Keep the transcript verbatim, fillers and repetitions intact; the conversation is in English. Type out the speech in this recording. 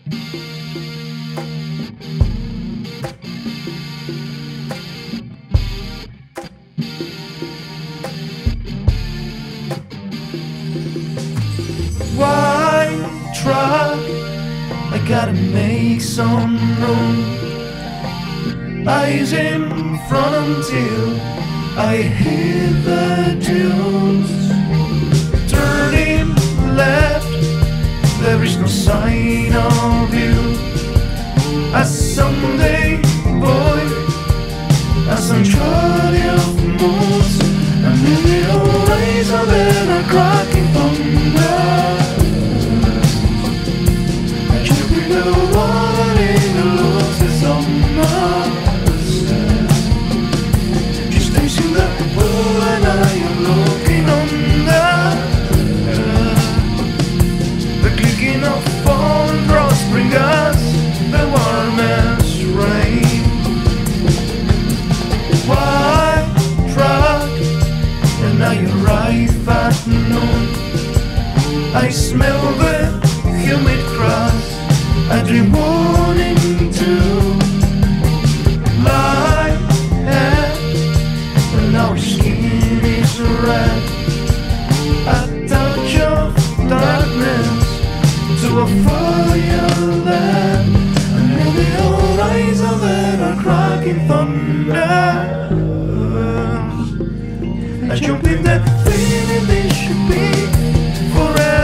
White truck, I gotta make some room. Eyes in front until I hear the tunes. Turning left, there is no sign of you. A Sunday boy, a sanctuary of moods, and in the horizon there are cracking thunder. And you be the one in the losses of Mars. Just tasting the pool and I am looking under. The clicking of falling drops bring us the warmest rain. White truck, and now you arrive at noon. I smell the humid grass, I dream warning too. Light hair, and now your skin is red. A touch of darkness to a fireland, and in the horizon there are cracking thunder. I jump in that feeling this should be forever.